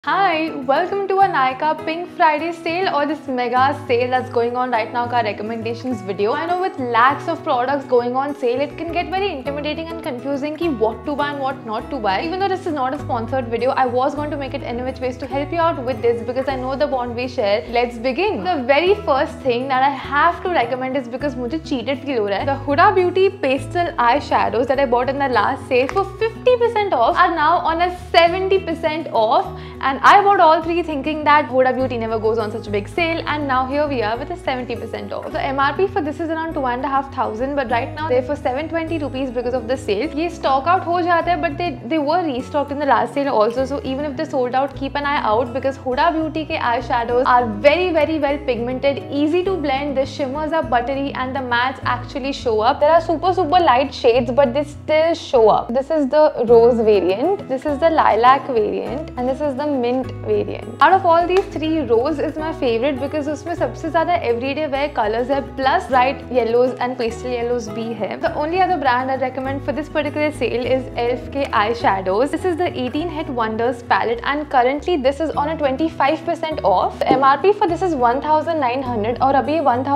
Hi, welcome to a Nykaa Pink Friday sale or this mega sale that's going on right now, ka recommendations video. I know with lakhs of products going on sale, it can get very intimidating and confusing ki what to buy and what not to buy. Even though this is not a sponsored video, I was going to make it any which ways to help you out with this because I know the bond we share. Let's begin. The very first thing that I have to recommend is because मुझे cheated feel हो रहा है. The Huda Beauty pastel eyeshadows that I bought in the last sale for 50% off are now on a 70% off. And I bought all three thinking that Huda Beauty never goes on such a big sale, and now here we are with a 70% off. The MRP for this is around 2,500, but right now they're for 720 rupees because of the sale. ये stock out हो जाता है, but they were restocked in the last sale also. So even if they sold out, keep an eye out because Huda Beauty के eyeshadows are very well pigmented, easy to blend. The shimmers are buttery and the mattes actually show up. There are super light shades, but they still show up. This is the rose variant, this is the lilac variant, and this is the mint variant. Out of all these three, rose is my favorite because उसमें सबसे ज़्यादा everyday wear colors है, plus bright yellows and pastel yellows भी है. The only other brand I recommend for this particular sale is e.l.f. के eyeshadows. This is the 18 Hit Wonders palette, and currently this is on a 25% off. The MRP for this is 1,900 और अभी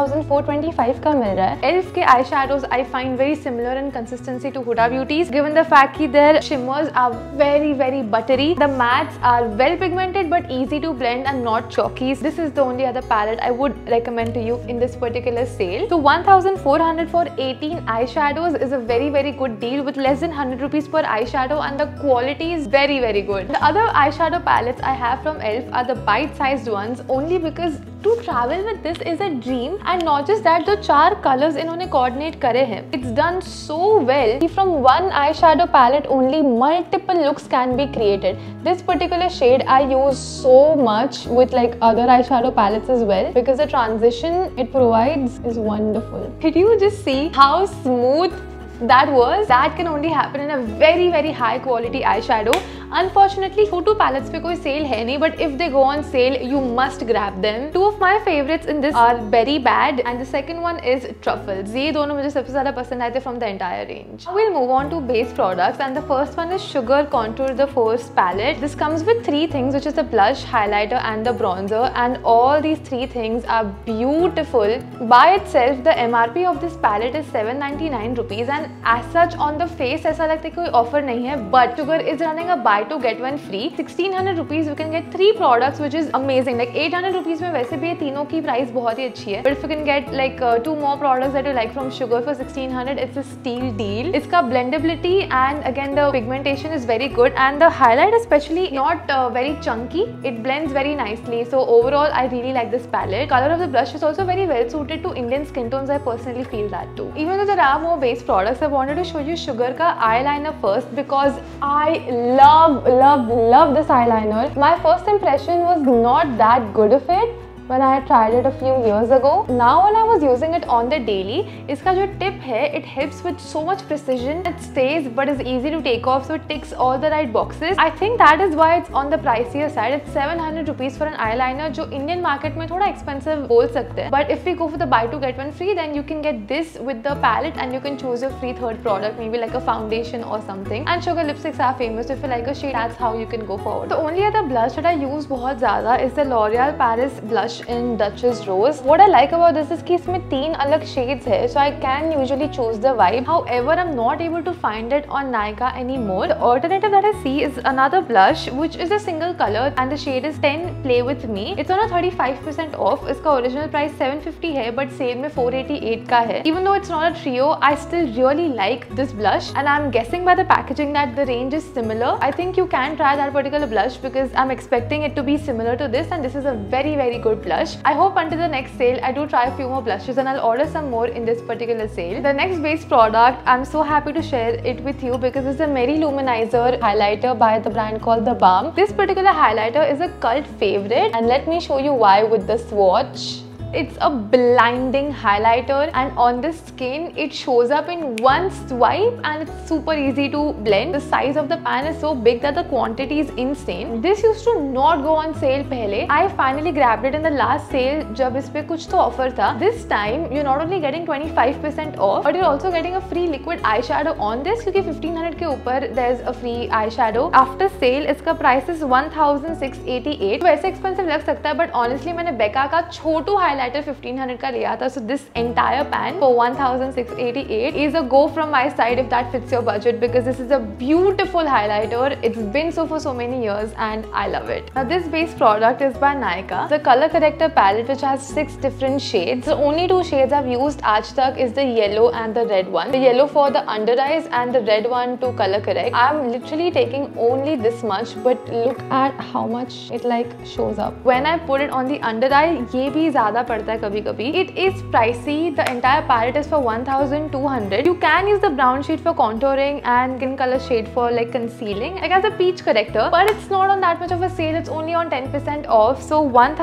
1,425 का मिल रहा है. e.l.f. के eyeshadows I find very similar in consistency to Huda Beauty's, given the fact that their shimmers are very buttery. The mattes are well pigmented but easy to blend and not chalky. This is the only other palette I would recommend to you in this particular sale. So 1,400 for 18 eyeshadows is a very good deal with less than 100 rupees per eyeshadow, and the quality is very good. The other eyeshadow palettes I have from e.l.f. are the bite-sized ones, only because to travel with this is a dream. And not just that, the 4 colors इन्होंने coordinate करे हैं. It's done so well कि from one eyeshadow palette only multiple looks can be created. This particular shade I use so much with like other eyeshadow palettes as well because the transition it provides is wonderful. Did you just see how smooth that was? That can only happen in a very high quality eyeshadow. Unfortunately, Huda palettes पे कोई sale है नहीं, but if they go on sale, you must grab them. Two of my favorites in this are Berry Bad and the second one is Truffles. ये दोनों मुझे सबसे ज़्यादा पसंद आए थे from the entire range. Now we'll move on to base products, and the first one is Sugar Contour the Force palette. This comes with 3 things, which is the blush, highlighter and the bronzer, and all these 3 things are beautiful. By itself, the MRP of this palette is 799 rupees, and as such on the face ऐसा लगता है कोई offer नहीं है, but Sugar is running a buy to get one free. 1,600 rupees you can get 3 products, which is amazing. Like 800 rupees में वैसे भी ये तीनों की प्राइस बहुत ही अच्छी है, but if you can get like 2 more products that you like from Sugar for 1,600, it's a steal deal. इसका blendability and again the pigmentation is very good, and the highlight especially not very chunky. It blends very nicely. So overall I really like this palette. Color of the blush is also very well suited to Indian skin tones. I personally feel that too. Even though there are more base products, I wanted to show you Sugar का eyeliner first because I love this eyeliner. My first impression was not that good of it when I tried it a few years ago. Now when I was using it on the daily, इसका जो tip है, it helps with so much precision. It stays but is easy to take off, so it ticks all the right boxes. I think that is why it's on the pricier side. It's 700 rupees for an eyeliner, जो Indian market में थोड़ा expensive बोल सकते हैं. But if we go for the buy to get one free, then you can get this with the palette and you can choose your free third product, maybe like a foundation or something. And Sugar lipsticks are famous. If you like a shade, that's how you can go forward. The only other blush that I use बहुत ज़्यादा is the L'Oreal Paris blush in Duchess Rose. What I like about this is कि इसमें 3 अलग shades है, so I can usually choose the vibe. However, I'm not able to find it on Nykaa anymore. The alternative that I see is another blush, which is a single color, and the shade is 10 Play With Me. It's on a 35% off. इसका original price 750 है, but sale में 488 का है. Even though it's not a trio, I still really like this blush, and I'm guessing by the packaging that the range is similar. I think you can try that particular blush because I'm expecting it to be similar to this, and this is a very good blush. I hope until the next sale I do try a few more blushes and I'll order some more in this particular sale. The next base product, I'm so happy to share it with you because it's a Mary Luminizer highlighter by the brand called The Balm. This particular highlighter is a cult favorite, and let me show you why with the swatch. It's a blinding highlighter, and on the skin it shows up in one swipe and it's super easy to blend. The size of the pan is so big that the quantity is insane. This used to not go on sale pehle. I finally grabbed it in the last sale जब इस पे कुछ तो offer था. This time you're not only getting 25% off, but you're also getting a free liquid eyeshadow on this क्योंकि 1500 के ऊपर there's a free eyeshadow. After sale इसका price is 1688. वैसे expensive लग सकता है, but honestly मैंने बेका का छोटू highlighter 1500 का लिया था. So this entire pan for 1688 is a go from my side if that fits your budget, because this is a beautiful highlighter. It's been so for so many years and I love it. Now this base product is by Nykaa. The color corrector palette which has 6 different shades. The only 2 shades I've used aaj tak is the yellow and the red one. The yellow for the under eyes and the red one to color correct. I'm literally taking only this much, but look at how much it like shows up. When I put it on the under eye, ये भी ज़्यादा पड़ता है कभी-कभी. It is pricey. The entire palette is for 1200. You can use the brown shade for contouring and skin color shade for like concealing, like as a peach corrector, but it's not on that much of a sale. It's only on 10% off. So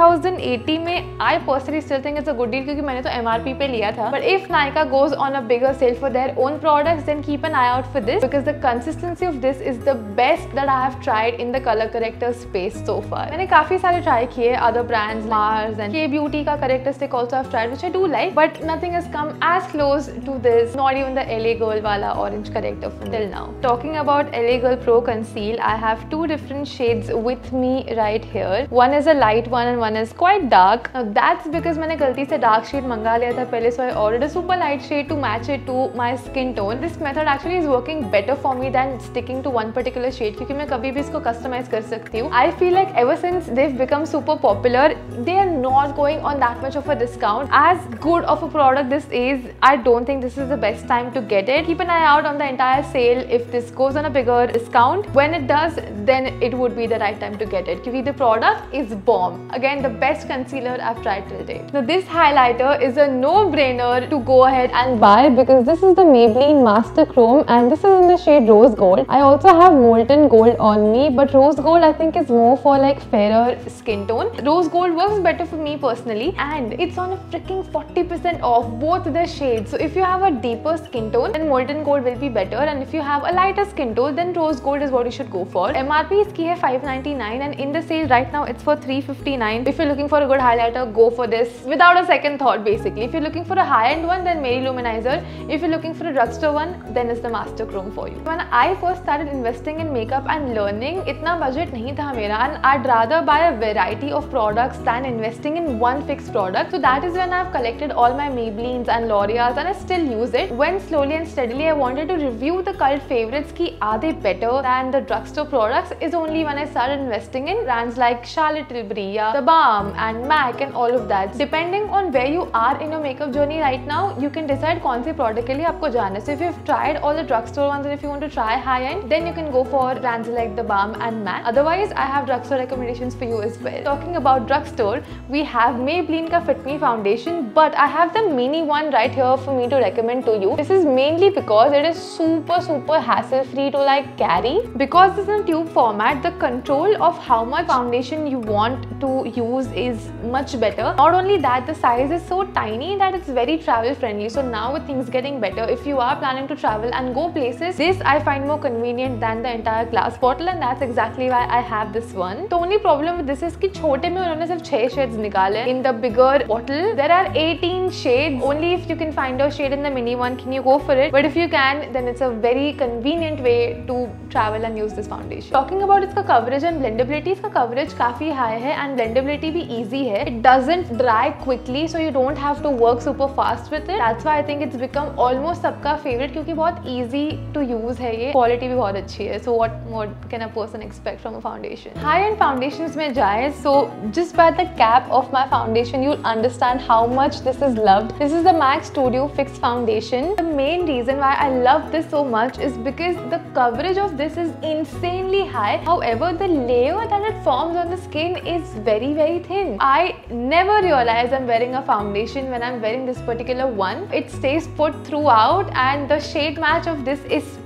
1080 में I personally still think it's a good deal क्योंकि मैंने तो MRP पे लिया था. But if Nykaa goes on a bigger sale for their own products, then keep an eye out for this, because the consistency of this is the best that I have tried in the color corrector space so far. मैंने काफी सारे try किए, other brands, Mars and K Beauty का corrector stick also I've tried, which I do like, but nothing has come as close to this. Not even the LA Girl wala orange corrector till now. Talking about LA Girl Pro Conceal, I have 2 different shades with me right here. One is a light one and one is quite dark. Now that's because मैंने गलती से dark shade मंगा लिया था पहले, so I ordered a super light shade to match it to my skin tone. This method actually is working better for me than sticking to one particular shade क्योंकि मैं कभी भी इसको customize कर सकती हूँ. I feel like ever since they've become super popular, they are not going on that much of a discount. As good of a product this is, I don't think this is the best time to get it. Keep an eye out on the entire sale if this goes on a bigger discount. When it does, then it would be the right time to get it because the product is bomb. Again, the best concealer I've tried till date. Now this highlighter is a no-brainer to go ahead and buy because this is the Maybelline Master Chrome and this is in the shade Rose Gold. I also have Molten Gold on me, but Rose Gold I think is more for like fairer skin tone. Rose Gold works better for me personally and it's on a freaking 40% off both the shades. So if you have a deeper skin tone, then Molten Gold will be better, and if you have a lighter skin tone, then Rose Gold is what you should go for. MRP iski hai 599 and in the sale right now it's for 359. If you're looking for a good highlighter, go for this without a second thought basically. If you're looking for a high-end one, then Mary Luminizer. If you're looking for a drugstore one, then it's the Master Chrome for you. When I first started investing in makeup and learning, itna budget nahi tha mera, and I'd rather buy a variety of products than investing in one fixed product. So that is when I've collected all my Maybellines and L'Oreals and I still use it. When slowly and steadily I wanted to review the cult favorites ki are they better than the drugstore products is only when I started investing in brands like Charlotte Tilbury, The Balm and MAC and all of that. Depending on where you are in your makeup journey right now, you can decide kaun se product ke liye aapko jana hai. So if you've tried all the drugstore ones and if you want to try high end, then you can go for brands like The Balm and MAC. Otherwise, I have drugstore recommendations for you as well. Talking about drugstore, we have Maybelline ka Fit Me foundation, but I have the mini one right here for me to recommend to you. This is mainly because it is super hassle free to like carry. Because this is in tube format, the control of how much foundation you want to use is much better. Not only that, the size is so tiny that it's very travel friendly. So now with things getting better, if you are planning to travel and go places, this I find more convenient than the entire glass bottle, and that's exactly why I have this one. The only problem with this is कि छोटे में उन्होंने सिर्फ 6 shades निकाले. In the bigger bottle, there are 18 shades. Only if you can find a shade in the mini one can you go for it. But if you can, then it's a very convenient way to travel and use this foundation. Talking about its coverage and blendability, its coverage काफी high है and blendability भी easy है. It doesn't dry quickly, so you don't have to work super fast with it. That's why I think it's become almost सबका favorite क्योंकि बहुत easy to use है ये. Quality भी बहुत अच्छी है. So what more can a person expect from a foundation? High-end foundations में जाए, so just by the cap of my foundation, you'll understand how much this is loved. This is the MAC Studio Fix Foundation. The main reason why I love this so much is because the coverage of this is insanely high. However, the layer that it forms on the skin is very thin. I never realize I'm wearing a foundation when I'm wearing this particular one. It stays put throughout and the shade match of this is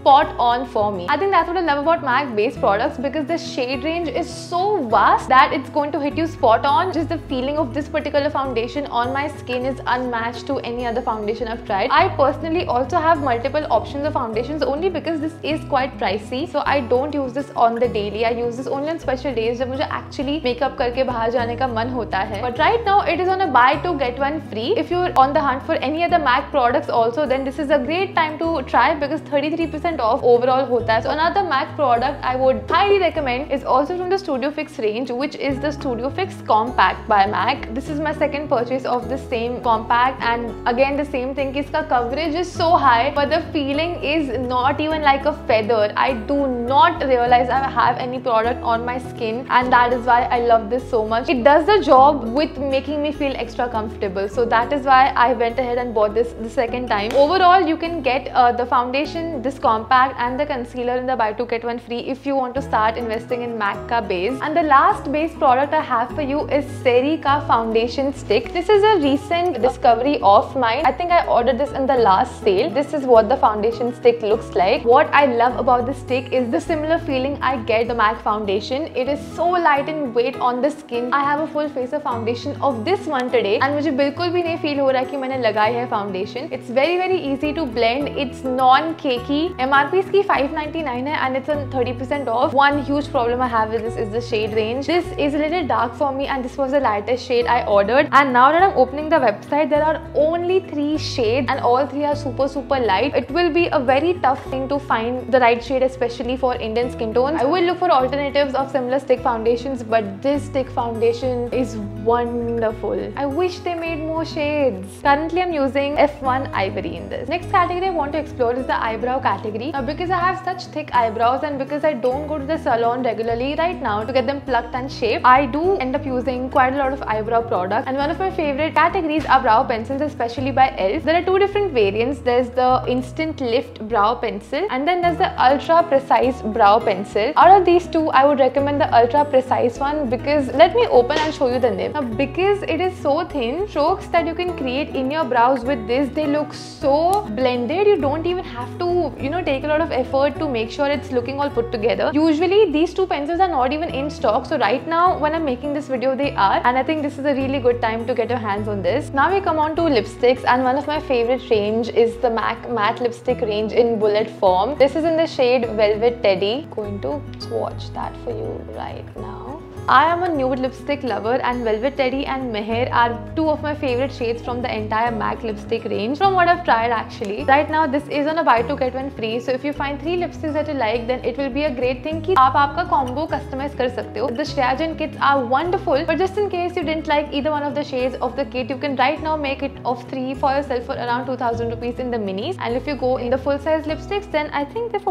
spot on for me. I think that's what I love about MAC based products, because the shade range is so vast that it's going to hit you spot on. Just the feeling of this particular foundation on my skin is unmatched to any other foundation I've tried. I personally also have multiple options of foundations only because this is quite pricey, so I don't use this on the daily. I use this only on special days जब मुझे actually makeup करके बाहर जाने का मन होता है. But right now it is on a buy two get one free. If you're on the hunt for any other MAC products also, then this is a great time to try because 33% off overall होता है. So another MAC product I would highly recommend is also from the Studio Fix range, which is the Studio Fix Compact by MAC. This is my second purchase of the same compact, and again the same thing, इसका coverage is so high but the feeling is not even like a feather. I do not realize I have any product on my skin, and that is why I love this so much. It does the job with making me feel extra comfortable, so that is why I went ahead and bought this the second time. Overall, you can get the foundation, this compact and the concealer in the buy two get one free if you want to start investing in MAC ka base. And the last base product I have for you is Seri ka foundation stick. This is a recent discovery of mine. I think I ordered this in the last sale. This is what the foundation stick looks like. What I love about this stick is the similar feeling I get the MAC foundation. It is so light in weight on the skin. I have a full face of foundation of this one today and मुझे बिल्कुल भी नहीं feel हो रहा है कि मैंने लगाई है foundation. It's very easy to blend. It's non-cakey. MRP इसकी 599 है and it's on 30% off. One huge problem I have with this is the shade range. This is a little dark for me and this was the lightest shade I ordered. And now that I'm opening the website, there are only 3 shades and all 3 are super light. It will be a very tough thing to find the right shade, especially for Indian skin tones. I will look for alternatives of similar stick foundations, but this stick foundation is wonderful. I wish they made more shades. Currently I'm using F1 Ivory in this. Next category I want to explore is the eyebrow category. Now because I have such thick eyebrows and because I don't go to the salon regularly right now to get them plucked and shaped, I do end up using quite a lot of eyebrow products, and one of my favorite categories are brow pencils, especially by e.l.f. There are 2 different variants. There's the Instant Lift Brow Pencil and then there's the Ultra Precise Brow Pencil. Out of these 2, I would recommend the Ultra Precise one because let me open and show you the nib. Now because it is so thin, strokes that you can create in your brows with this, they look so blended. You don't even have to, take a lot of effort to make sure it's looking all put together. Usually these 2 pencils are not even in stock, so right now when I'm making this video they are, and I think this is a really good time to get your hands on this. Now we come on to lipsticks, and one of my favorite range is the MAC matte lipstick range in bullet form. This is in the shade Velvet Teddy. Going to swatch that for you right now. I am a nude lipstick lover and Velvet Teddy and Meher are 2 of my favorite shades from the entire MAC lipstick range from what I've tried actually. Right now this is on a buy 2 get 1 free, so if you find 3 lipsticks that you like, then it will be a great thing कि आप आपका combo customize कर सकते हो. The Shreyajan kits are wonderful, but just in case you didn't like either one of the shades of the kit, you can right now make it of 3 for yourself for around 2000 rupees in the minis, and if you go in the full size lipsticks, then I think they're for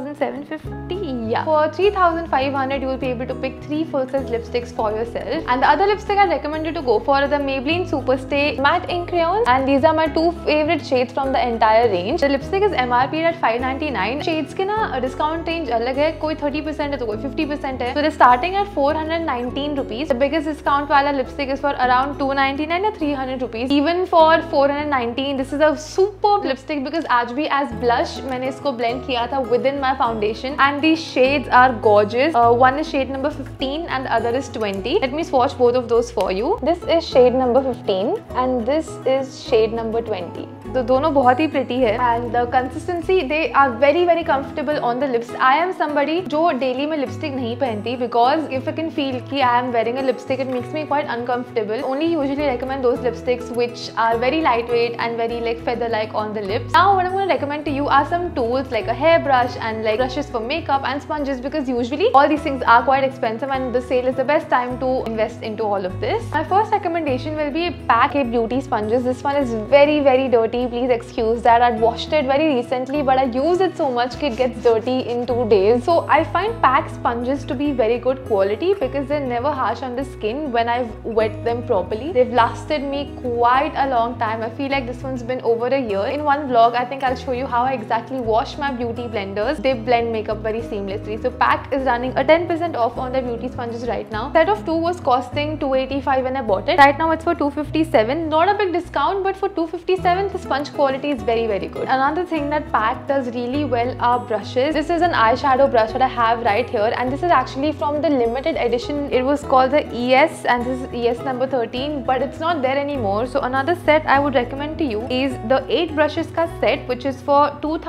1750. Yeah, for 3500 you will be able to pick 3 full size lipsticks for yourself. And the other lipstick I recommend you to go for are the Maybelline Superstay Matte Ink Crayons, and these are my 2 favorite shades from the entire range. The lipstick is MRP at 599. Shades के ना discount range अलग है, कोई 30% है तो कोई 50% है. So they're starting at 419 rupees. The biggest discount वाला lipstick is for around 299 or 300 rupees. Even for 419, this is a superb lipstick because आज भी as blush मैंने इसको blend किया था within my foundation, and these shades are gorgeous. One is shade number 15 and the other is 20. Let me swatch both of those for you. This is shade number 15 and this is shade number 20. तो दोनों बहुत ही pretty है, and the consistency, they are very comfortable on the lips. I am somebody जो daily में lipstick नहीं पहनती because if I can feel कि I am wearing a lipstick, it makes me quite uncomfortable. Only usually recommend those lipsticks which are very lightweight and very like feather-like on the lips. Now what I'm going to recommend to you are some tools like a hairbrush and like brushes for makeup and sponges, because usually all these things are quite expensive and the sale is the best time to invest into all of this. My first recommendation will be PAC Beauty sponges. This one is very dirty. Please excuse that. I'd washed it very recently, but I use it so much that it gets dirty in 2 days. So I find PAC sponges to be very good quality because they're never harsh on the skin when I've wet them properly. They've lasted me quite a long time. I feel like this one's been over a year. In one vlog, I think I'll show you how I exactly wash my beauty blenders. They blend makeup very seamlessly. So PAC is running a 10% off on their beauty sponges right now. Set of 2 was costing 285 when I bought it. Right now it's for 257. Not a big discount, but for 257 the sponge quality is very good. Another thing that PAC does really well are brushes. This is an eyeshadow brush that I have right here, and this is actually from the limited edition. It was called the ES, and this is ES number 13, but it's not there anymore. So another set I would recommend to you is the 8 brushes ka set, which is for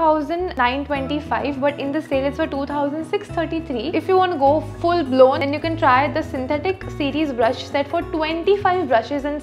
2,925, but in the sale it's for 2,633. If you want to go full blown, then you can try the synthetic series brush set for 25 brushes and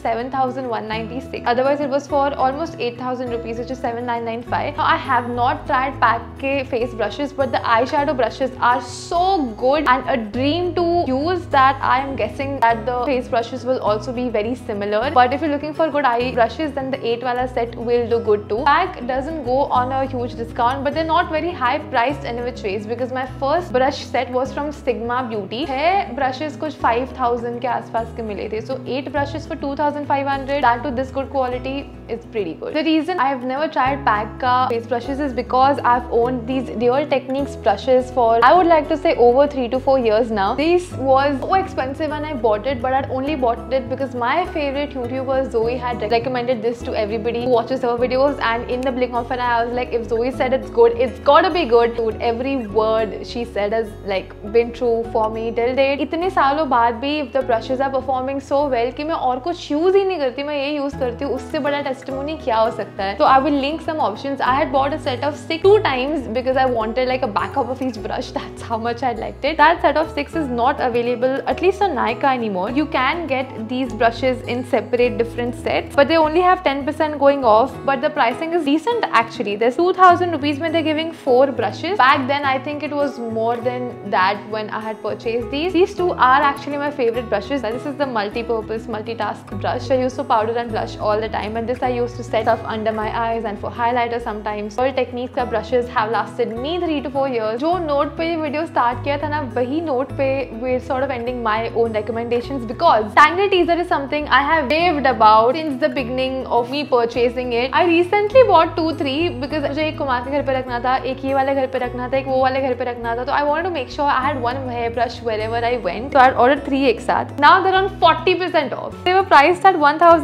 7,196. Otherwise it was for almost 8,000 rupees, which is 7,995. Now I have not tried PAC ke face brushes, but the eyeshadow brushes are so good and a dream to use that I am guessing that the face brushes will also be very similar. But if you're looking for good eye brushes, then the 8 wala set will do good too. PAC doesn't go on a huge discount, but they're not very high priced in which ways, because my first brush set was from Sigma Beauty. Hair brushes कुछ 5,000 के आसपास के मिले थे. So 8 brushes for 2,500, that to this good quality is pretty good. The reason I have never tried PAC ka face brushes is because I've owned these Real Techniques brushes for, I would like to say, over 3 to 4 years now. This was so expensive and I bought it, but I'd only bought it because my favorite YouTuber Zoe had recommended this to everybody who watches her videos, and in the blink of an eye I was like, if Zoe said it's good, it's gotta be good. Dude, every word she said has like been true for me till date. इतने सालों बाद भी if the brushes are performing so well कि मैं और कुछ use ही नहीं करती, मैं ये यूज करती हूँ, उससे बड़ा टेस्टिमोनी क्या हो सकता है. So I will link some options. I had bought a set of 6 2 times because I wanted like a backup of each brush. That's how much I liked it. That set of 6 is not available, at least on Nykaa anymore. You can get these brushes in separate different sets, but they only have 10% going off, but the pricing is decent actually. There's 2,000 rupees when they're giving 4 brushes. Back then I think it was more than that when I had purchased these. These two are actually my favorite brushes. This is the multi-purpose multitask brush I use for powder and blush all the time, and this I used to set stuff under my eyes and for highlighter sometimes. All Techniques का brushes have lasted me 3 to 4 years. जो note पे ये video start किया था ना, वही note पे we're sort of ending my own recommendations, because Tangle Teezer is something I have raved about since the beginning of me purchasing it. I recently bought 2-3 because मुझे एक कुमार के घर पे रखना था, एक ये वाले घर पे रखना था, एक वो वाले घर पे रखना था, तो I wanted to make sure I had one hairbrush wherever I went. So I had ordered 3 एक साथ. Now they're on 40% off. They were priced at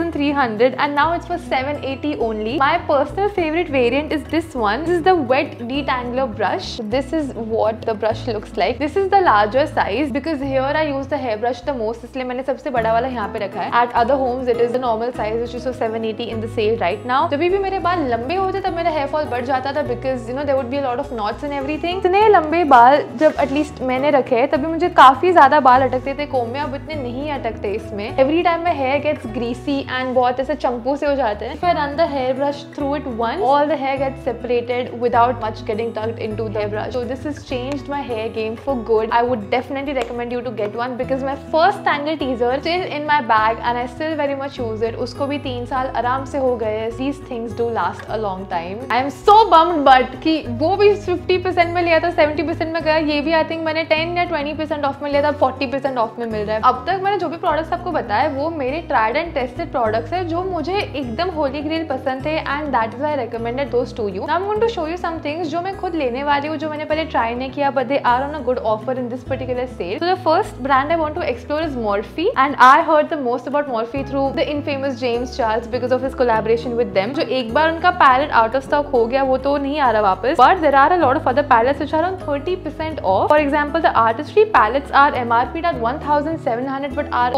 1,300 and now it's for 780 only. My personal favorite variant is this one. This is the wet detangler brush. This is what the brush looks like. This is the larger size because here I use the hairbrush the most, इसलिए मैंने सबसे बड़ा वाला यहाँ पे रखा है. At other homes it is the normal size, which is so 780 in the sale right now. जब भी मेरे बाल लंबे होते तब मेरा hair fall बढ़ जाता था because you know there would be a lot of knots and everything. इतने लंबे बाल जब at least मैंने रखे तभी मुझे काफी ज्यादा बाल अटकते थे कोम में, अब इतने नहीं अटकते इसमें. Every time my hair gets greasy and बहुत ऐसे चंपू से हो जाते हैं. If I run the hairbrush through it once, all the hair gets separated without much getting tucked into the hairbrush. So this has changed my hair game for good. I would definitely recommend you to get one because my first Tangle Teezer still in my bag and I still very much use it. उसको भी 3 साल आराम से हो गए. These things do last a long time. I am so bummed but कि वो भी 50% में लिया था, 70% में गया. ये भी I think मैंने 10 या 20% ऑफ में लिया था, 40% ऑफ में मिल रहा है. अब तक मैंने जो भी प्रोडक्ट्स आपको बताया वो मेरे ट्राइड एंड टेस्टेड प्रोडक्ट्स है जो मुझे एकदम होली ग्रेल पसंद थे and that is I recommended those to you. Now I am going to show you some things जो मैं खुद लेने वाली हूँ, जो मैंने पहले ट्राई नहीं किया, but they are on a good offer in this particular sale. So the first brand I want to explore is Morphe and I heard the most about Morphe through the infamous James Charles because of his collaboration with them. जो एक बार उनका palette out of stock हो गया वो तो नहीं आ रहा वापस, but there are a lot of other palettes which are on 30% off. For example, the Artistry palettes are MRP'd at 1,700 but are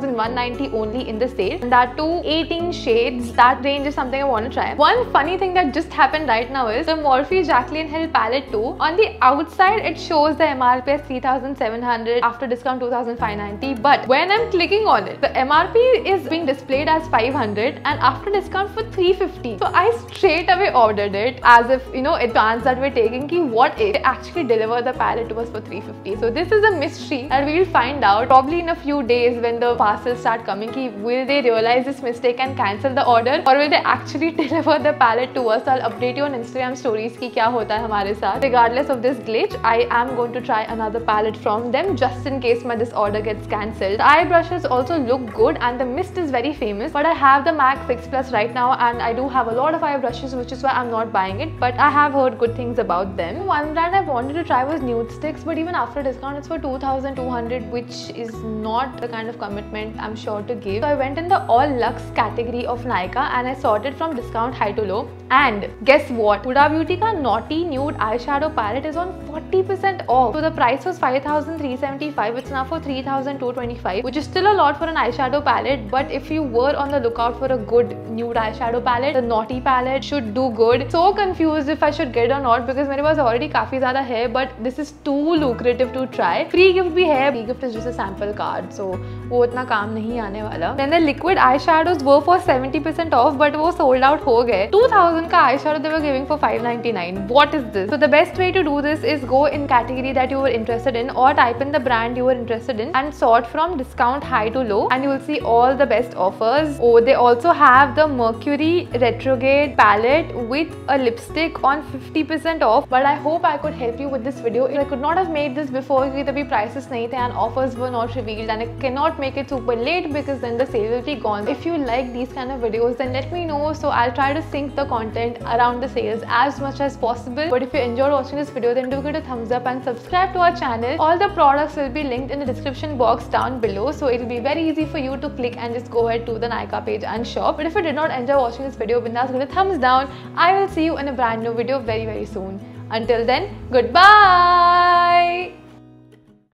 1,190 only in the sale, and that too 18 shades. That range is something I want to try. One funny thing that just happened right now is the Morphe Jaclyn Hill palette 2. On the outside it shows the MRP as 3,700, after discount 2,590, but when I'm clicking on it the MRP is being displayed as 500 and after discount for 350. So I straight away ordered it as if you know a chance that we're taking ki what if they actually deliver the palette to us for 350. So this is a mystery and we'll find out probably in a few days when the parcels start coming ki will they realize this mistake and cancel the order or will they actually deliver the palette to us. I'll update you on Instagram stories ki kya hota hai hamare sath. Regardless of this glitch, I am going to try another palette from them just in case my this order gets cancelled. The eye brushes also look good and the mist is very famous, but I have the MAC Fix Plus right now and I do have a lot of eye brushes, which is why I'm not buying it, but I have heard good things about them. One brand I wanted to try was Nude Sticks, but even after discount it's for 2,200, which is not the kind of commitment I'm sure to give. So I went in the all luxe category of Nykaa and I sorted from discount high to low. And guess what? Huda Beauty ka Naughty Nude eyeshadow palette is on 40% off. So the price was 5,375. It's now for 3,225, which is still a lot for an eyeshadow palette. But if you were on the lookout for a good nude eyeshadow palette, the Naughty palette should do good. So confused if I should get or not because मेरे पास already काफी ज़्यादा है, but this is too lucrative to try. Free gift भी है. Free gift is just a sample card, so वो उतना काम नहीं आने वाला. Then the liquid eyeshadows were for 70% off, but वो sold out हो गए. 2000 का eyeshadow they were giving for 599. What is this? So the best way to do this is go in category that you were interested in, or type in the brand you were interested in and sort from discount high to low, and you will see all the best offers. Oh, they also have the Mercury Retrograde palette with a lipstick on 50% off. But I hope I could help you with this video. I could not have made this before because तभी prices नहीं थे and offers were not revealed, and I cannot make it super late because then the sale will be gone. If you like these kind of videos, then let me know, so I'll try to sync the content around the sales as much as possible. But if you enjoyed watching this video, then do give it a thumbs up and subscribe to our channel. All the products will be linked in the description box down below, so it will be very easy for you to click and just go ahead to the Nykaa page and shop. But if you did not enjoy watching this video, bindas give it a thumbs down. I will see you in a brand new video very soon. Until then, goodbye.